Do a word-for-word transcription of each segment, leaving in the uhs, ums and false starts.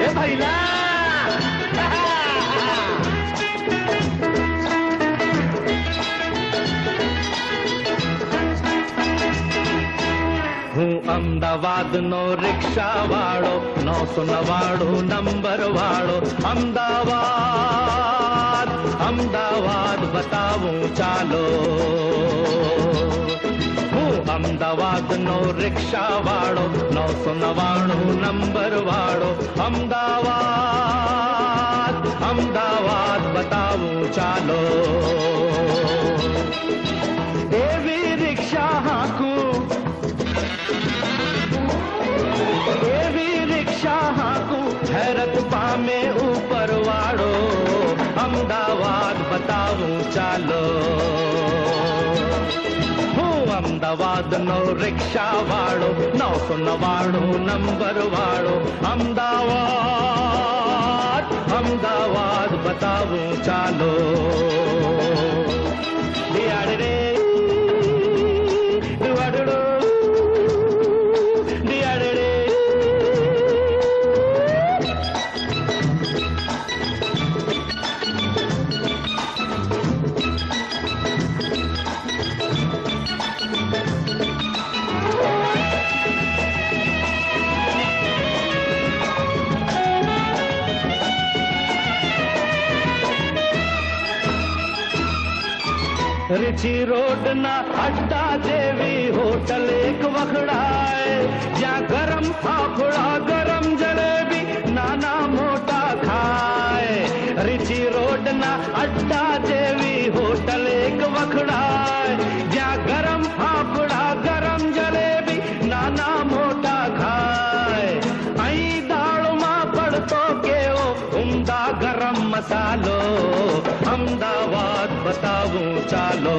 भैला हूँ अहमदाबाद नो रिक्शा वाड़ो नौ सौ नवाड़ो नंबर वाड़ो अहमदाबाद अहमदाबाद बताऊं चालो हूँ अहमदाबाद नो रिक्शा वाड़ो नौ सौ नवाड़ो नंबर वाड़ो अहमदाबाद अहमदाबाद बताऊं चालो एवी रिक्शा हाकू एवी रिक्शा हाकू हैरत पामे ऊपर वाड़ो अहमदाबाद बताऊं चालो हूँ अहमदाबाद नो रिक्शा वाड़ो नौ सौ नवाड़ो नंबर वाड़ो अहमदाबाद अहमदाबाद बताऊं चालो दियाड़े दुआड़ो दियाड़े रिची रोड ना अड्डा देवी होटल एक वखड़ाए जहाँ गरम फाफड़ा गरम जलेबी नाना मोटा खाए रिची रोड ना अड्डा देवी होटल एक वखड़ाए जहाँ गरम फाफड़ा गरम जलेबी नाना मोटा खाए आई दाल मां पड़तो के ओ उम्दा गरम मसालो अहमदाबाद बताऊं चालो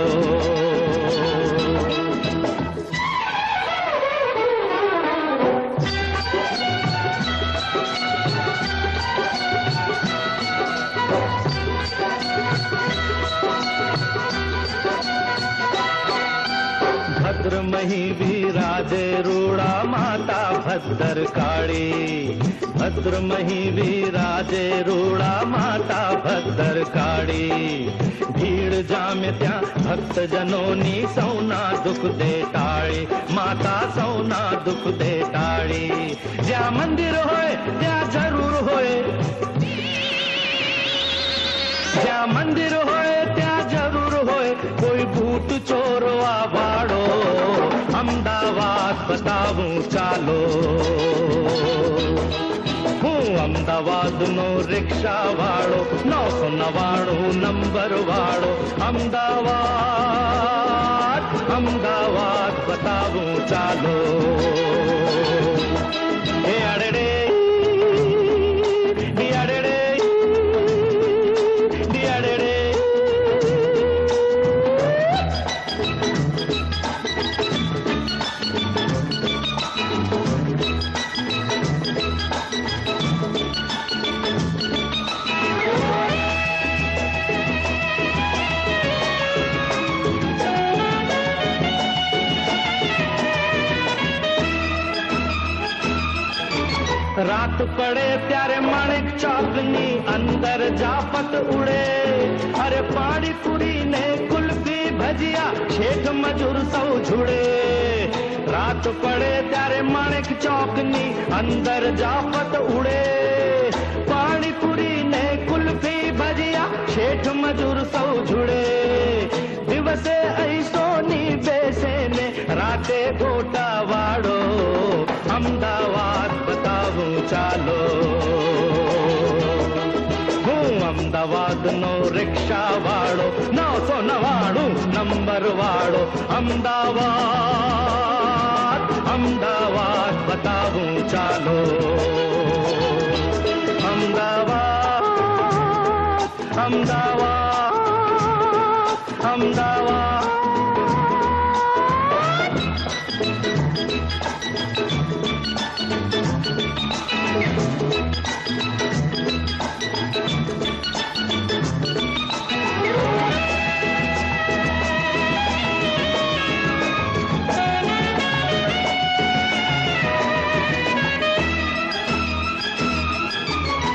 भद्र मही भी राजे रूड़ा माता भद्र काड़ी भद्र मही भी राजे रूड़ा माता भद्र काड़ी भीड़ जाम त्या भक्त जनोनी सौना दुख दे टाड़ी माता सौना दुख दे टाड़ी ज्या मंदिर होए त्या जरूर होए ज्या मंदिर होए त्या जरूर होए कोई भूत चोर वाड़ो अहमदाबाद बताऊं चालो हूँ अहमदाबाद नो रिक्शा वाड़ो नौ सौ नवाड़ो नंबर वाड़ो अहमदाबाद अहमदाबाद बताऊं चालो हे अड़े रात पड़े प्यारे माणिक चौकनी अंदर जापत उड़े अरे पाड़ी कुड़ी ने कुल्फी भजिया शेठ मजूर सौ झुड़े रात पड़े प्यारे माणिक चौकनी अंदर जापत उड़े पाड़ी कुड़ी ने कुल्फी भजिया शेठ मजूर सौ झुड़े दिवसे ऐसो नी बेसे ने राते गोटा वाड़ो अहमदाबाद बताऊं चालो हूँ अहमदाबाद नो रिक्शा वाड़ो नौ सौ नवाड़ो नंबर वाड़ो अहमदाबाद अहमदाबाद बताऊं चालो अहमदाबाद अहमदाबाद अहमदाबाद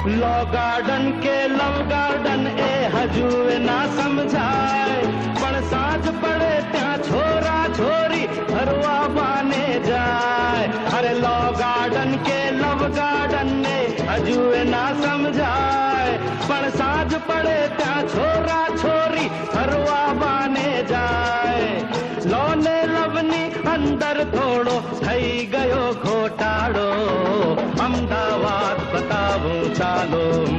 लॉ गार्डन के लव गार्डन ए हजूए ना समझाए पण साँझ पड़े त्या छोरा छोरी घरवा बाने जाए। अरे लॉ गार्डन के लव गार्डन ने हजूए ना समझाए पण साँझ पड़े त्या छोरा छोरी घरवा बाने जाए। लॉ ने लवनी अंदर थोड़ो थई गयो घोटाड़ो अमदावाद बताऊं चालो।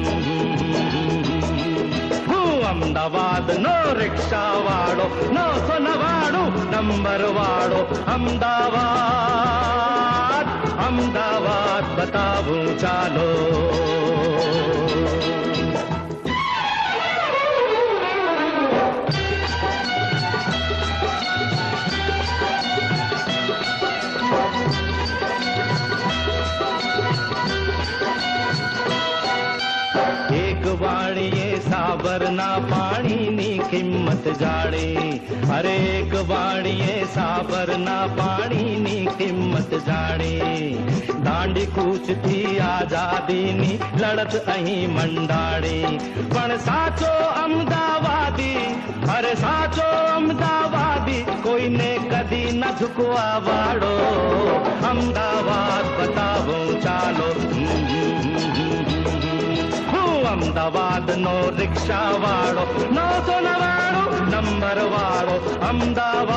हूँ अमदावाद नो रिक्शा वाड़ो नो सोनवाड़ो नंबर वाड़ो अमदावाद अमदावाद बताऊं चालो। वाणिये साबर ना पाणी नी किम्मत जाने। अरे एक वाणिये साबर ना पाणी नी किम्मत जाने। दांडी कूच थी आजादी नी लड़त अहीं मंडाणी पण साचो अमदावादी अरे साचो अमदावादी कोई ने कदी न झुकवा वाड़ो अमदावाद बताऊं चालो। अमदावाद नो रिक्शा वाड़ो नो सोनवाड़ो नंबर वाड़ो अमदावाद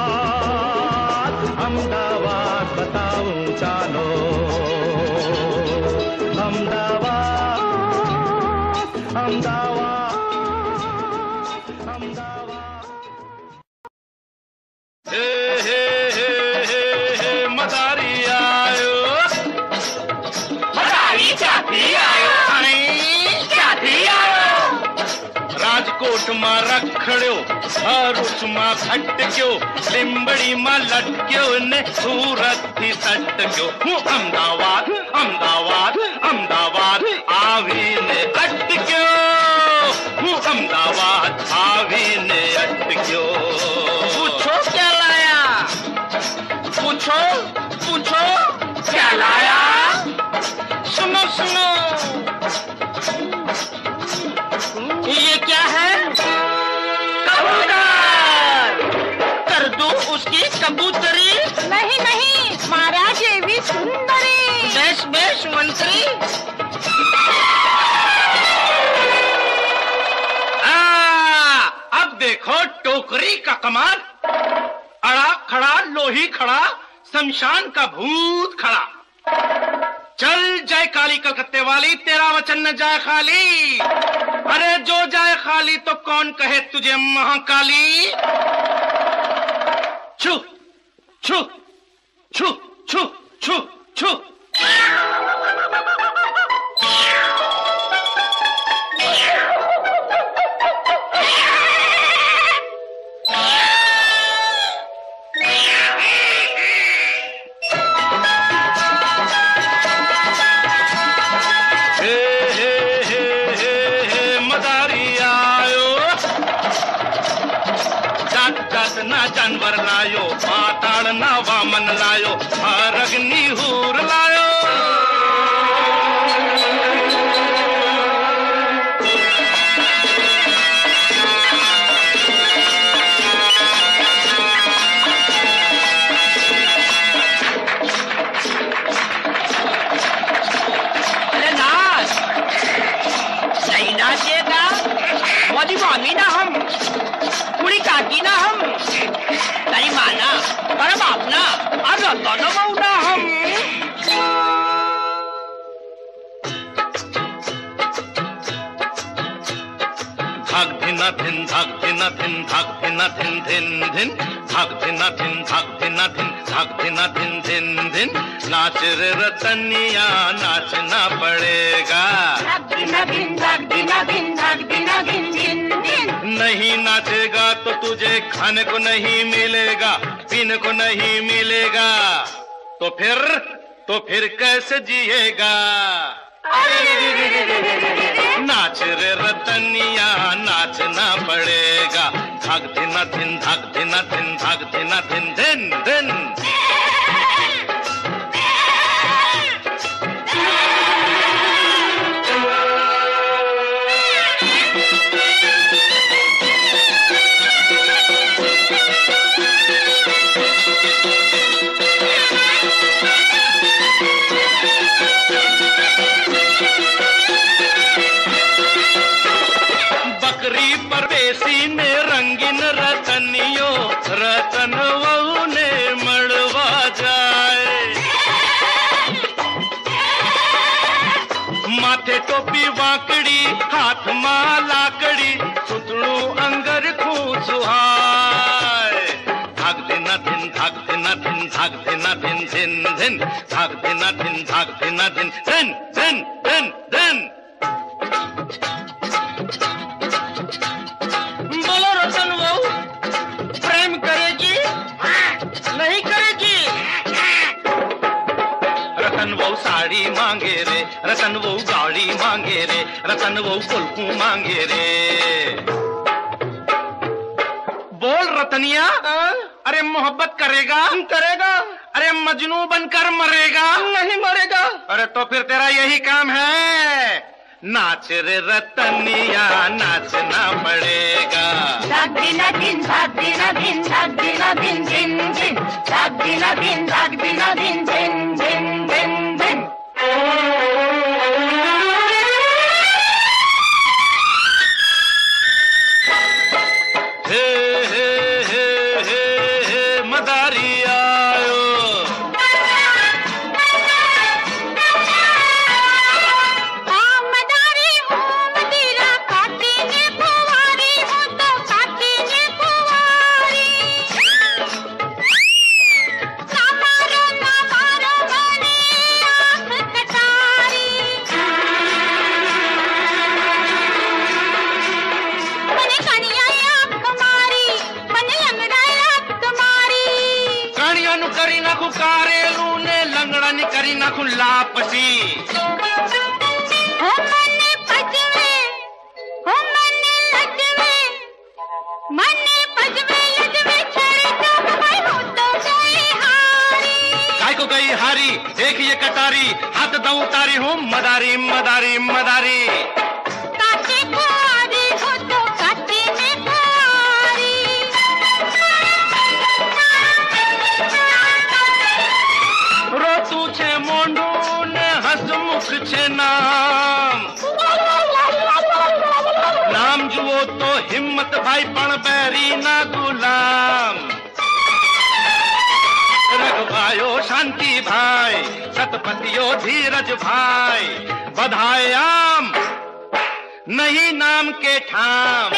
अमदावाद बताऊं चालो। अमदावाद अमदावाद अमदावाद। हे हे हे हे हे मदारी आयो मदारी चापी आयो राजकोट मां रखड़ियो भरूच मां खटक्यो लिंबड़ी मां लटक्यो ने सूरत थी सटक्यो। हूँ अमदावाद अमदावाद अमदावाद आवी ने अटक्यो। हूँ अमदावाद आवी ने अटक्यो। पूछो क्या लाया पूछो पूछो क्या लाया। सुनो सुनो ये क्या है कबूतर। कर दो उसकी कबूतरी। नहीं नहीं महाराज ये भी सुंदरी। बेश बेश मंत्री। आ, अब देखो टोकरी का कमाल। अड़ा खड़ा लोही खड़ा शमशान का भूत खड़ा। चल जाए काली कलकत्ते वाली तेरा वचन न जाए खाली। अरे जो जाए खाली तो कौन कहे तुझे महाकाली। छू छू छू छू छू छू। जानवर लायो पाताड़ ना वामन लायो अग्नि हूर लायो। अरे नाच नहीं नाचेगा मोदी मामी ना हम पूरी काकी ना हम तारी माना अरे बाप ना अरे दोनों मऊना हम। धाक धिना धिन धाक धिना धिन धाक धिना धिन धिन धिन धाक धिना धिन धाक धिना धिन धाक धिना धिन धिन धिन। नाच रे रतनिया नाचना पड़ेगा। धाक धिना धिन धाक धिना धिन धाक धिना धिन धिन धिन। नहीं नाचेगा तो तुझे खाने को नहीं मिलेगा पीने को नहीं मिलेगा तो फिर तो फिर कैसे जिएगा। नाच रे रतनिया नाचना पड़ेगा। धाक धिना धिन धाक धिना धिन धाक धिना धिन धिन धिन। माथे टोपी वाकड़ी हाथ मां लाकड़ी सुतणू अंगर खू सुहाय धाग दिना दिन धाग दिना दिन धाग दिना दिन दिन दिन धाग दिना दिन धाग दिना दिन दिन दिन दिन दिन बोलो रतन बहू, प्रेम करेगी नहीं करेगी? रतन वो साड़ी मांगे रे, रतन वो गाड़ी मांगे रे, रतन वो कुल्फू मांगे रे। बोल रतनिया, अरे मोहब्बत करेगा? करेगा। अरे मजनू बनकर मरेगा? नहीं मरेगा। अरे तो फिर तेरा यही काम है, नाच रे रतनिया नाचना पड़ेगा। धाग दिना दिन धाग दिना दिन धाग दिना दिन दिन दिन धाग दिना दिन धाग दिना दिन दिन दिन दिन दिन। हे हे हे हे हे मदारी आयो, करी नाखू कारेलू ने लंगड़ा नी करी नाखू लापसी। हो मने पजवे हो मने लजवे मने पजवे लजवे छड़े जब मैं हो तो गई हारी। काय को गई हारी, देख ये कटारी हाथ दऊ तारी हूँ मदारी मदारी मदारी। काटे कुआरी हो तो काटे में कुआरी। रो तू छे मोंडू ने हसमुख छे नाम, नाम जुओ तो हिम्मत भाई पण बैरी ना गुलाम। रघुभायो शांति भाई सतपतियो धीरज भाई, बधाए आम नहीं नाम के ठाम।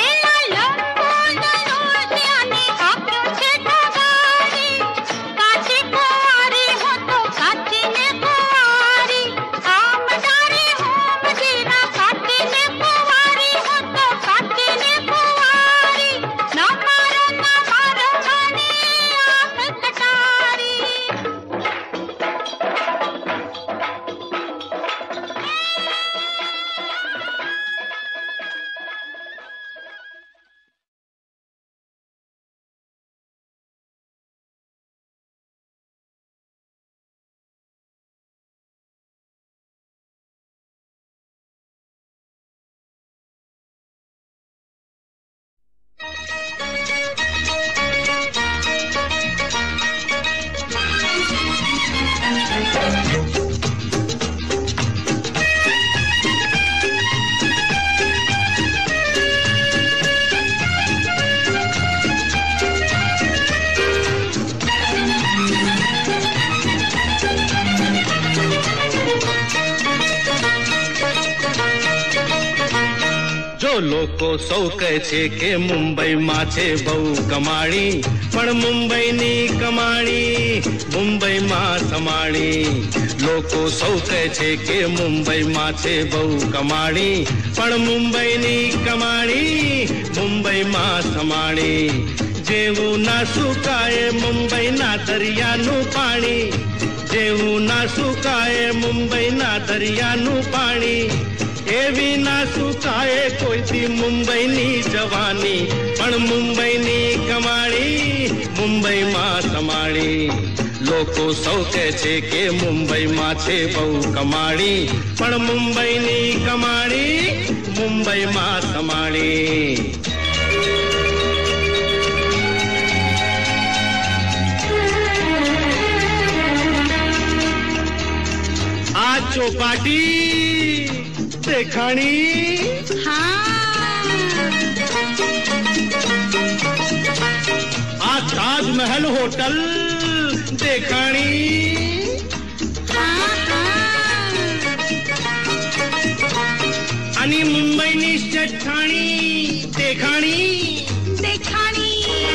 લોકો સૌ કહે છે કે મુંબઈમાં છે બહુ કમાણી, પણ મુંબઈની કમાણી મુંબઈમાં સમાણી। લોકો સૌ કહે છે કે મુંબઈમાં છે બહુ કમાણી, પણ મુંબઈની કમાણી મુંબઈમાં સમાણી। જેવું ના સુકાય મુંબઈના દરિયાનું પાણી, જેવું ના સુકાય મુંબઈના દરિયાનું પાણી, એવી ના સુકાય કોઈથી મુંબઈની જવાની, પણ મુંબઈની કમાણી મુંબઈમાં સમાણી। લોકો સૌ કહે છે કે મુંબઈમાં છે બહુ કમાણી, પણ મુંબઈની કમાણી મુંબઈમાં સમાણી। આ ચોપાટી देखानी, हाँ। आ ताजमहल होटल देखानी, हाँ, हाँ। आणि मुंबईनी चठाणी देखाणी देखाणी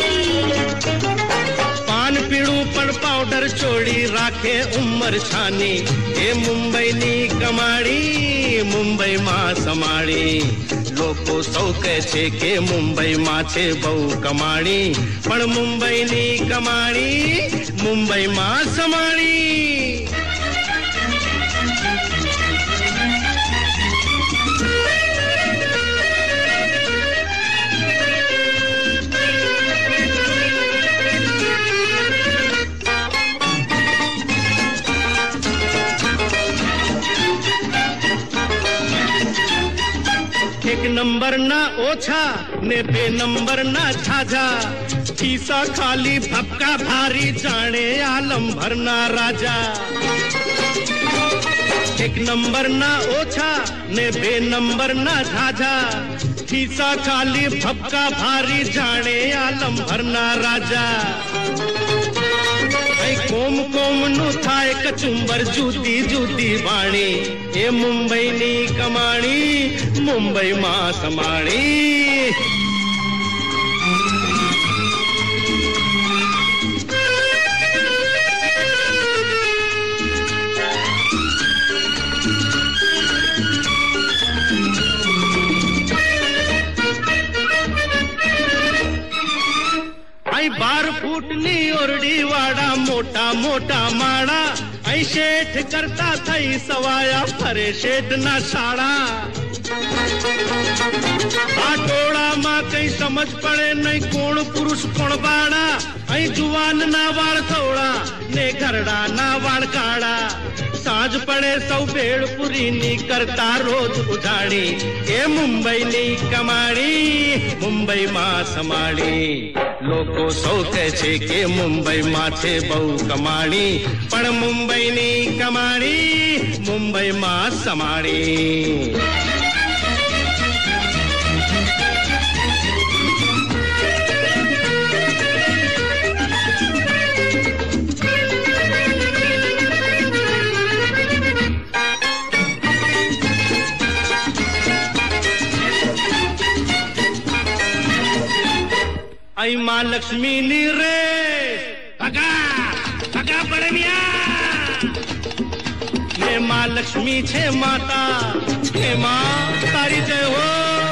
पान पीड़ू पण पाउडर छोड़ी राखे उमर छानी ए मुंबईनी कमाड़ी मुंबई मां समाड़ी लोको सौ કહે છે કે મુંબઈ માં છે બહુ કમાણી પણ મુંબઈની કમાણી મુંબઈ માં સમાણી एक नंबर ना ओछा ने बे नंबर ना छाजा खीसा खाली भपका भारी जाने आलम भरना राजा एक नंबर ना ओछा ने बे नंबर ना छाजा खीसा खाली भपका भारी जाने आलम भरना राजा कोम कोम नु थाय कचुंबर जूदी जूदी वाणी ए मुंबई नी कमाणी मुंबई मां समाणी बार फूटनी ओरडी वाड़ा मोटा मोटा माड़ा ऐ शेठ करता थई सवाया फरे शेठ ना साड़ा आटोड़ा मां कई समझ पड़े नहीं कौन पुरुष कौन बाड़ा ऐ जुवान ना वाड़ थोड़ा ने घरड़ा ना वाड़ काड़ा साँझ पड़े सौ भेड़पुरी नी करता रोज उजाड़ी ए मुंबई नी कमाड़ी मुंबई मां समाड़ी लोको सौ કહે છે કે મુંબઈ માં છે બહુ કમાણી પણ મુંબઈ ની કમાણી મુંબઈ માં સમાડી आई माँ लक्ष्मी नी रे भगा भगा बड़े मिया ये माँ लक्ष्मी छे माता हे माँ तारी जय हो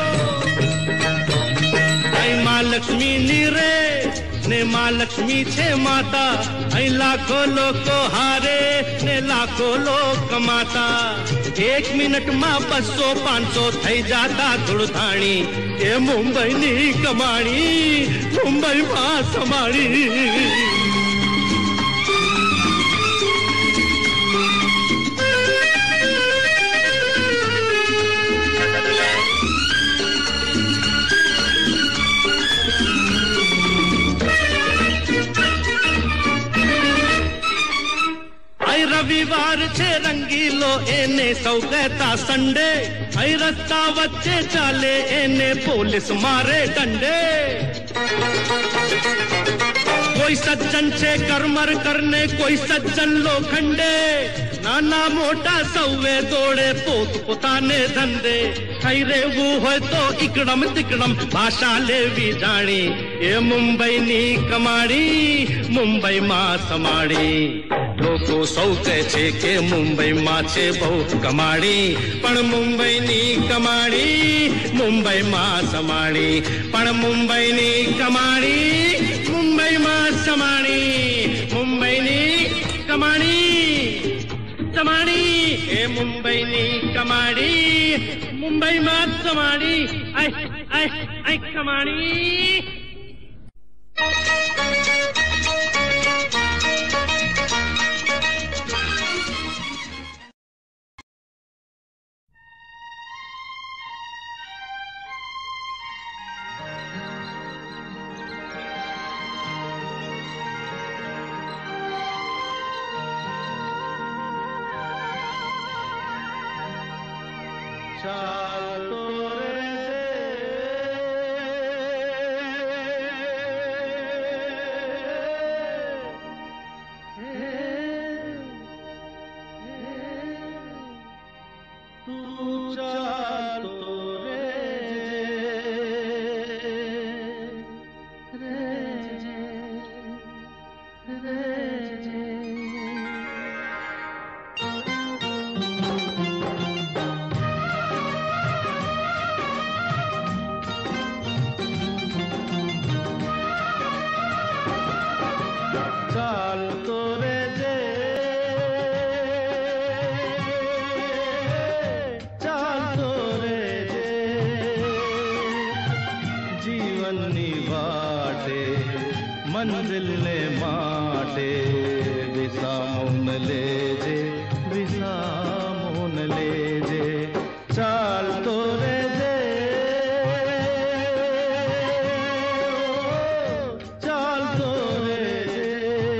आई माँ लक्ष्मी नी रे ने माँ लक्ष्मी छे माता आई लाखों लोको हारे ने लाखों लोग कमाता एक मिनट में बसो पांच सौ थई जाता धुड़धाणी ये मुंबई नी कमाणी मुंबई मां समाड़ी रविवार छे रंगीलो एने सौ कहता संडे आई रस्ता वच्चे चाले एने पुलिस मारे डंडे कोई सज्जन छे करमर करने कोई सज्जन लोखंडे नाना मोटा सौवे दौड़े पोत पोताने धंधे खई रेवू होय तो इकड़म तिकड़म भाषा लेवी जाणी ए मुंबई नी कमाणी मुंबई मां समाड़ी लोको सौ કહે છે કે મુંબઈ માં છે બહુ કમાણી પણ મુંબઈ ની કમાણી મુંબઈ માં સમાણી પણ મુંબઈ ની કમાણી મુંબઈ માં સમાણી મુંબઈ ની કમાણી समाड़ी ए मुंबई नी कमाड़ी मुंबई में समाड़ी आई आई आई कमाड़ी तू चाल तो मंजिल ने माटे विसामुन लेजे विसामुन लेजे चाल तोरे जे चाल तोरे जे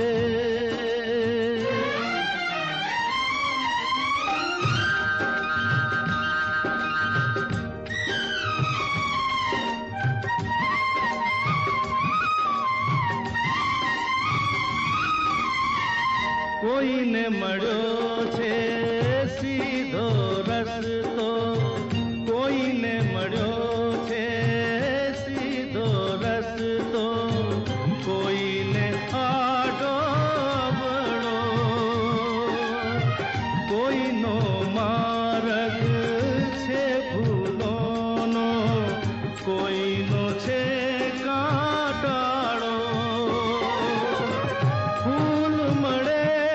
कोई ने मड़ो छे सीधो रस्तो कोई ने मड़ो छे सीधो रस्तो कोई ने आडो बड़ो कोई नो मार्ग छे भूलोनो कोई नो छे कांटाड़ो फूल मड़े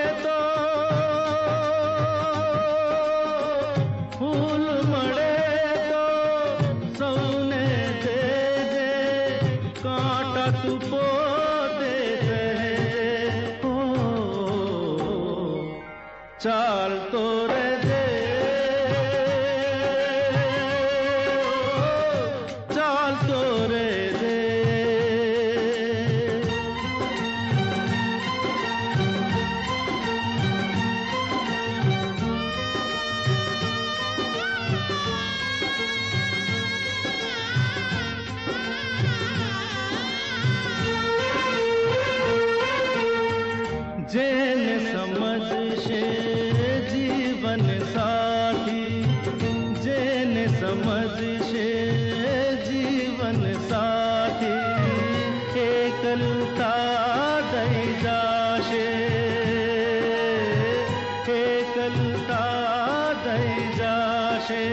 फूल मड़े तो सौने दे दे कांटा तू पोते दे ओ चाल तोरे दे चाल तोरे दे जेन समझ से जीवन साथी जेन समझ से जीवन साथी एकलता दई जाशे एकलता दई जाशे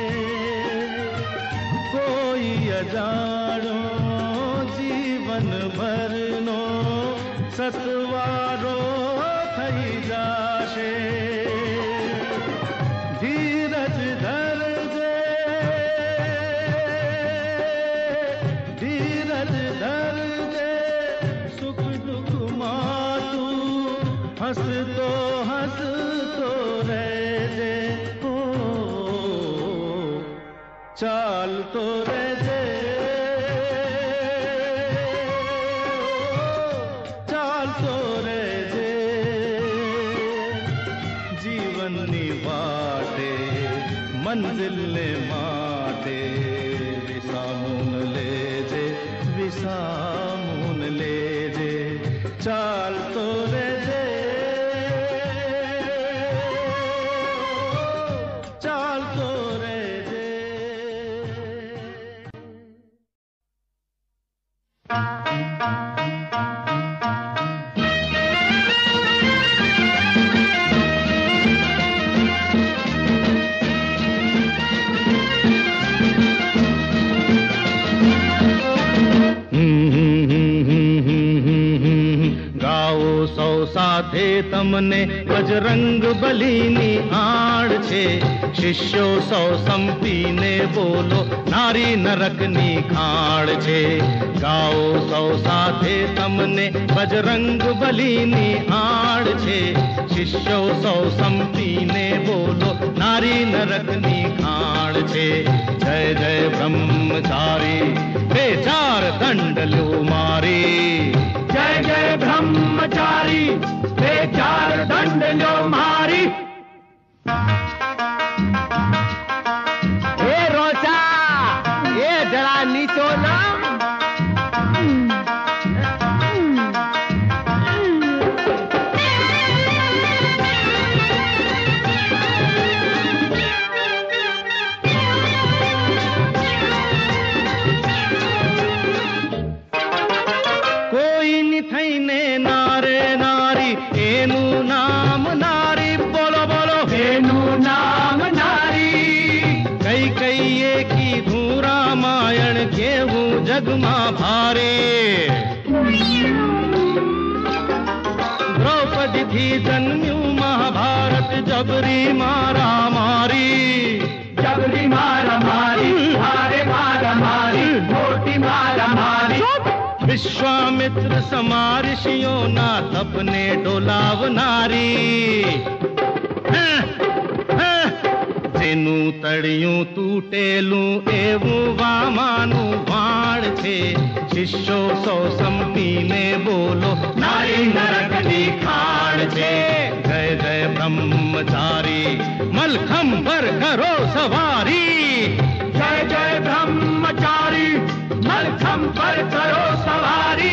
कोई अजाणो जीवन भरनो सतवारो थई जाशे धीरज धर जे धीरज धर जे सुख दुख मातू हंसतो हंसतो रह जे ओ चाल तो रह जे मंजिल ने माटे विसामुन लेजे विसामुन लेजे चाल तोरे जे चाल तोरे जे साधे तमने बजरंग बलीनी आड़ छे शिष्यो सौ संपीने बोलो नारी नरकनी खाड़ छे गाओ सौ साधे तमने बजरंग बलीनी आड़ छे शिष्यो सौ संपीने बोलो नारी नरकनी खाड़ छे जय जय ब्रह्मचारी बेचार दंड लो मारी जय जय ब्रह्मचारी बेचार दंड लो मारी ए रोचा ये जरा नीचो ना जगमा भारे द्रौपदी थी जन्म्यू महाभारत जबरी मारा मारी जबरी मारा मारी हारे मारा मारी मोटी मारा मारी विश्वामित्र विश्वामित्र समाऋषियों ना तपने डोलाव नारी। जेनु तड़ियूं तूटेलूं एवं वामानु वाण छे, शिष्यो सौ संपीने बोलो नारी नरकनी खाण छे। जय जय ब्रह्मचारी मलखम पर करो सवारी। जय जय ब्रह्मचारी मलखम पर करो सवारी।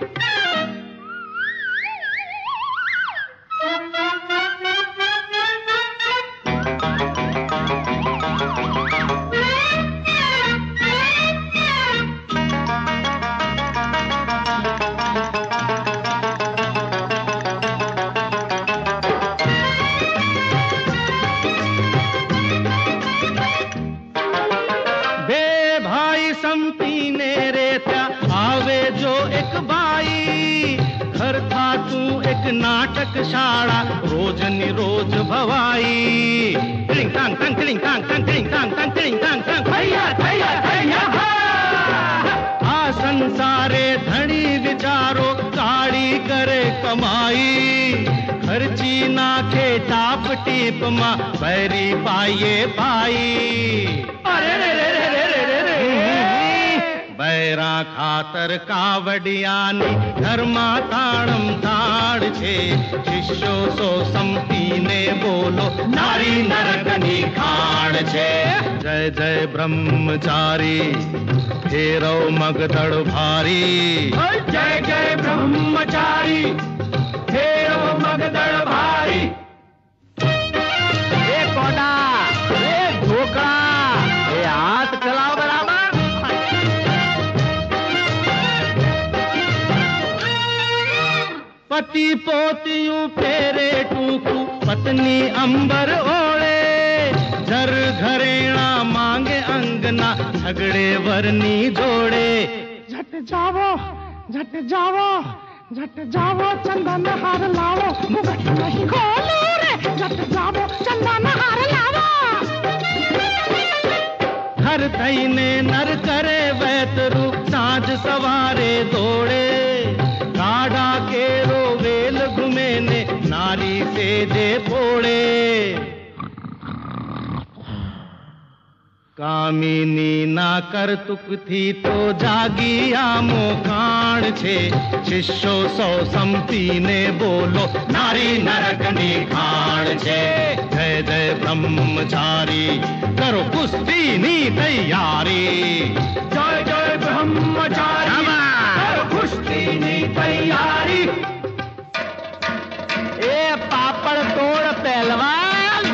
नाटक शाला रोज निरोज भवाई। टिंग टांग टांग टिंग टांग टांग टिंग टांग टांग टिंग टांग टांग भैया भैया भैया। आ संसारे धनी विचारो काड़ी करे कमाई। खर्ची नाखे टाप टीप मा बैरी पाइए पाई। अरे रे रे रे रे रे रे बैरा खातर कावडियानी धर्मा ताड़म ताड़ छे। शिष्यो सो संपीने बोलो नारी नरकनी खाण छे। जय जय ब्रह्मचारी फेरो मगदड़ भारी। जय जय ब्रह्मचारी फेरो मगदड़ भारी। ए कोडा ए ढोकड़ा ए हाथ चलाओ बराबर। पति पोतियों फेरे टूकू पत्नी अंबर ओढ़े। जर घरेणा मांगे अंगना झगड़े वरनी जोड़े। झट जावो झट जावो झट जावो चंदन हार लावो। मुगट नहीं खोलो रे झट जावो चंदन हार लावो। हर तईने नर करे वैतरू साँझ सवारे दौड़े। गाड़ा के रोवेल घुमे ने नारी से जे फोड़े। कामिनी ना करतुक थी तो जागी आमो काण छे। शिष्यो सौ संपीने बोलो नारी नरकनी खाण छे। जय जय ब्रह्मचारी करो कुश्ती नी तैयारी। जय जय ब्रह्मचारी करो कुश्ती नी तैयारी। ए पापड़ तोड़ पहलवान।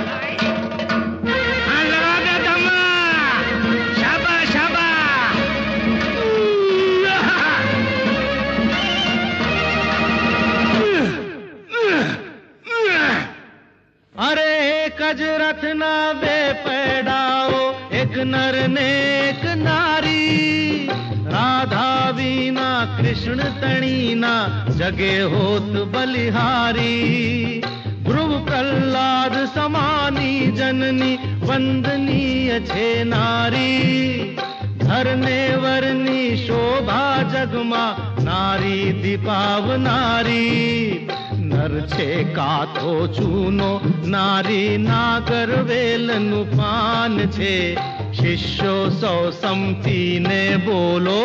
अरे एक अजरथ ना बे पैडाओ एक नर ने एक नारी। राधा वीना कृष्ण तणीना जगे होत बलिहारी। ध्रुव प्रहलाद समानी जननी वंदनीय छे नारी। धरने वरनी शोभा जगमा नारी दीपाव नारी। नर छे काथो चूनो नारी नागर वेलनु पान छे। शिष्यो सौ संपीने बोलो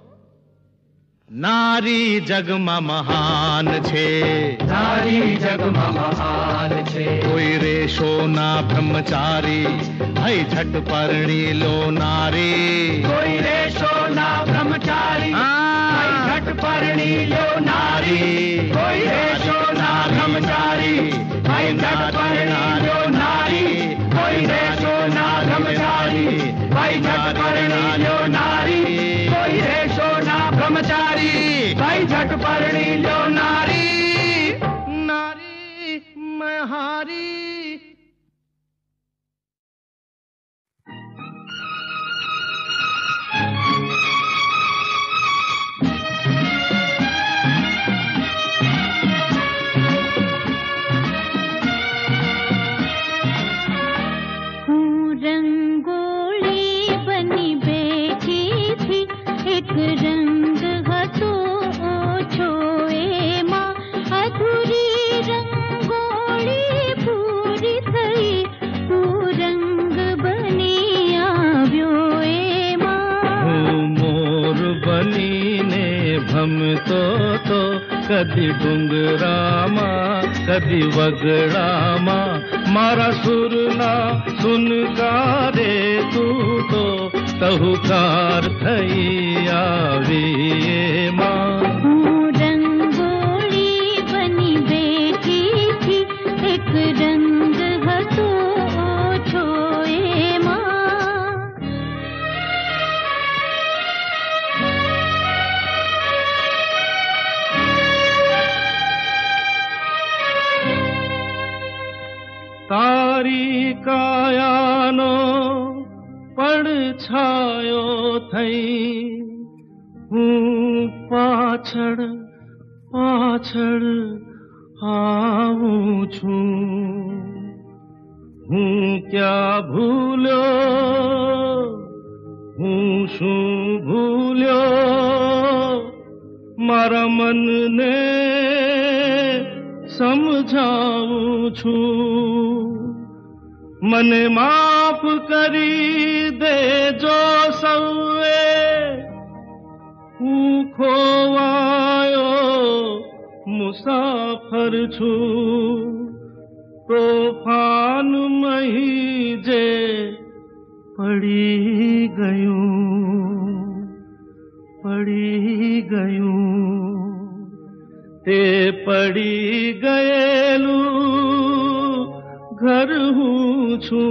नारी जगमा महान छे। नारी जगमा महान छे। कोई रेशो ना ब्रह्मचारी भई झट परणी लो नारी। कोई रेशो ना ब्रह्मचारी भई झट परणी लो नारी। कोई रेशो ना ब्रह्मचारी भई झट परणी लो नारी। कोई रेशो ना ब्रह्मचारी भई झट परणी लो नारी। कोई रेशो ना ब्रह्मचारी भई झट परणी लो नारी। नारी मैं हारी। एक रंग हटो कदी डुंगरामा कदी वगड़ामा मारा सुरना सुनकारे तू तो तहुकार थई आवी मां। रंगोली बनी बेटी थी एक रंग हतो छोए मां। तारी कायानो पड़ छायो थई हूँ पाछड़ पाछड़ आऊं छूं हूँ क्या भूलो हूँ शू भूलो मारा मन ने समझाऊं छूं मने माफ करी दे जो सवे हूँ खोवायो मुसाफर छू तूफान मही जे पड़ी गयूं पड़ी गयूं ते पड़ी गएलू घर हूँ छू।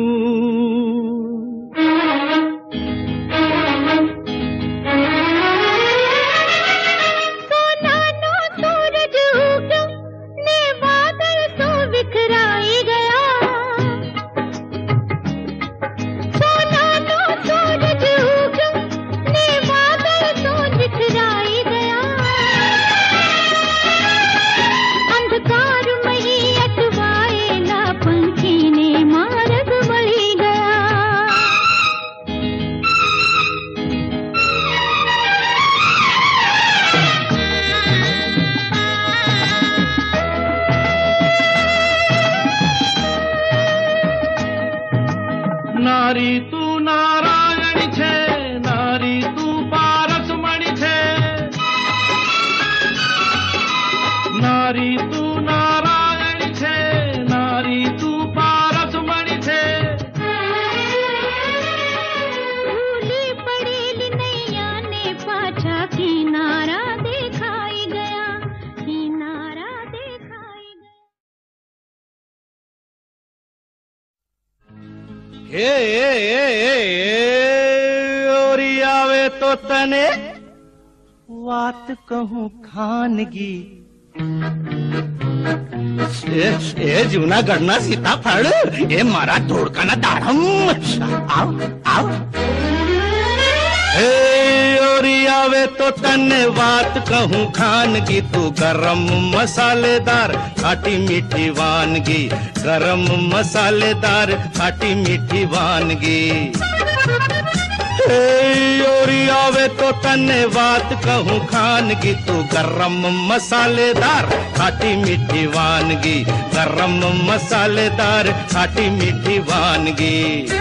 नारी तू नारायण छे नारी तू पारसमणि छे नारी तू नारायण छे नारी तू पारसमणि छे। भूली पड़ेली नैया ने पाछा किनारा देखाई गया किनारा देखाई गया। ए ए ए ए ओरी आवे तो तने वात कहूं खानगी ए ए जूनागढ़ना सीताफळ ए मारा धोड़काना दाढ़म आओ आओ ए ओरी आवे तो तने वात कहूं खानगी तू गरम मसालेदार खाटी मीठी वानगी गरम मसालेदार खाटी मीठी वानगी। ओरी आवे तो तने बात कहूँ खानगी तू गरम मसालेदार खाटी मीठी वानगी गरम मसालेदार खाटी मीठी वानगी।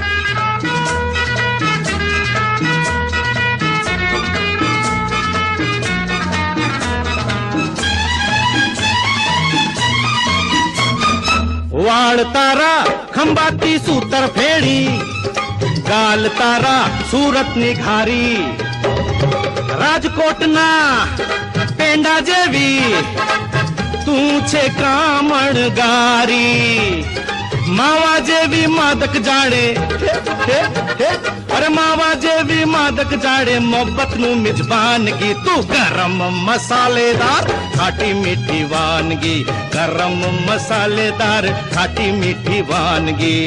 वाड़ तारा खंबाती सूतर फेड़ी गाल तारा सूरत निखारी राजकोटना पेंडा जेवी तू छे कामण गारी मावा जेवी मादक जाड़े हे, हे, अरे मावा जेवी मादक जाड़े मोहब्बत नु मिजबानगी तू गरम मसालेदार खाटी मीठी वानगी गरम मसालेदार खाटी मीठी वानगी।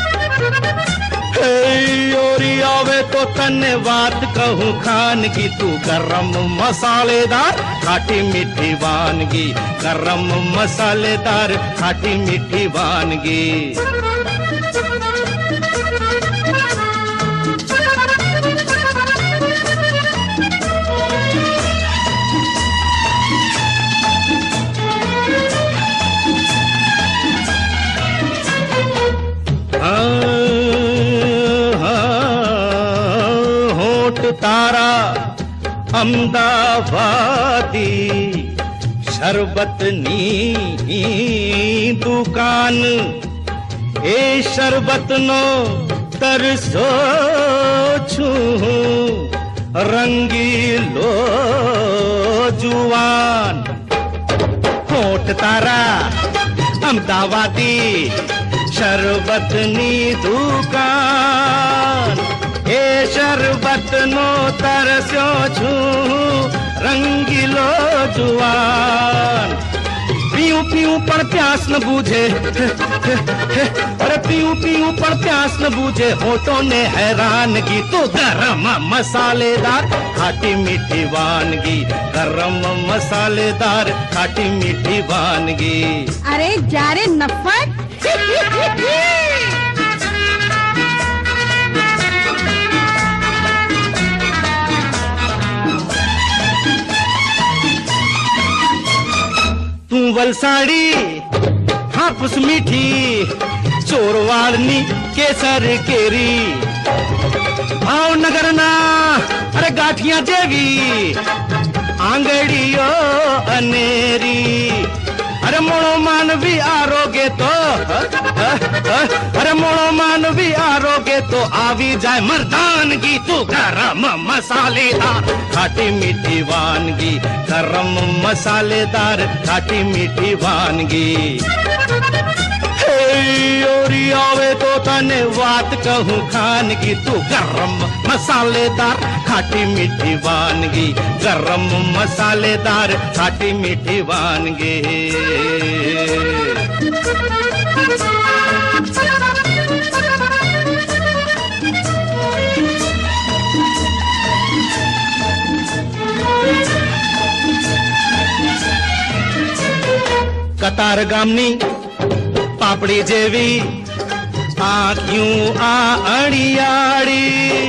ओरी आवे तो तने बात कहूँ खानगी तू गरम मसालेदार खाटी मीठी वानगी गरम मसालेदार खाटी मीठी वानगी। तारा अहमदाबादी शरबतनी दुकान ए शरबत नो तरसो छू रंगीलो जुवान होठ तारा अहमदाबादी शरबतनी दुकान ए शरबत नो तरसो छू रंगीलो जुवान पीऊ पीऊ पर प्यास न बूझे अरे पीऊ पीऊ पर प्यास न बूझे होठों ने हैरान की तो गरम मसालेदार खाटी मीठी वानगी गरम मसालेदार खाटी मीठी वानगी। अरे जा रे नफट तू वलसाड़ी हापुस मीठी चोरवाड़नी केसर केरी भावनगर ना अरे गाठियां जेवी आंगड़ियो अनेरी अरे मोड़ो मानवी आरोगे तो अरे मोड़ो मानवी आरोगे तो आवी जाए मर्दानगी तू गरम मसालेदार खाटी मीठी वानगी गरम मसालेदार खाटी मीठी वानगी। ओरी आवे तो तने बात कहूँ खान की तू गरम मसालेदार खाटी मीठी वानगी गरम मसालेदार खाटी मीठी वानगी। कतार गामनी पापड़ी जेवी आँखियों आ अड़ियाड़ी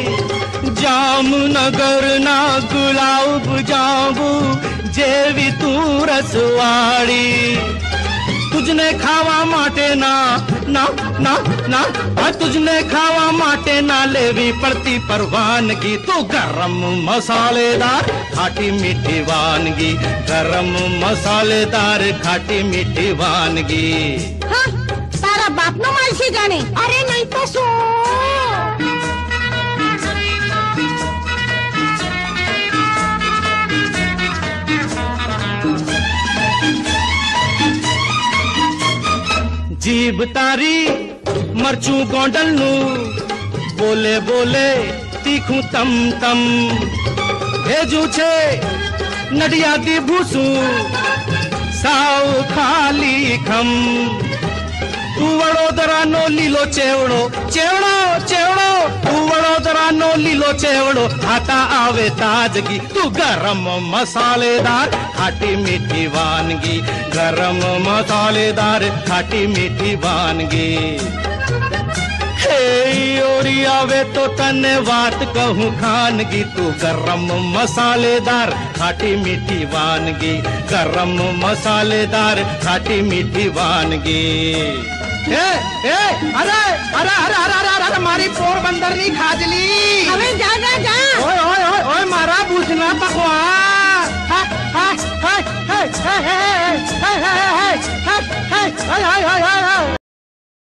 जामनगर ना गुलाब जाबू जेवी तू रसवाड़ी तुझने खावा माटे ना ना ना ना तुझने खावा माटे ना लेवी पड़ती परवानगी तो गरम मसालेदार खाटी मीठी वानगी गरम मसालेदार खाटी मीठी वानगी। हाँ, तारा बाप नो मालशी जाने अरे नहीं तो सो जीभ तारी मरचू गोंडल नू बोले बोले तीखू तम तम भेजू छे नडिया दी भूसू साव खाली खम तू वडोदरा नो लीलो चेवड़ो चेवड़ो चेवड़ो तू वडोदरा नो लीलो चेवड़ो आता आवे ताजगी तू गरम मसालेदार खाटी मीठी वानगी गरम मसालेदार खाटी मीठी वानगी। ओरी आवे तो तने बात कहूँ खानगी तू गरम मसालेदार खाटी मीठी वानगी गरम मसालेदार खाटी मीठी वानगी। ए, ए, अरे अरे अरे अरे अरे अरे मारी पोरबंदर नी खाजली अबे जा जा जा ओए ओए ओए ओए मारा पूछना पकवान हाय हाय हाय हाय हाय हाय हाय हाय हाय हाय हाय हाय हाय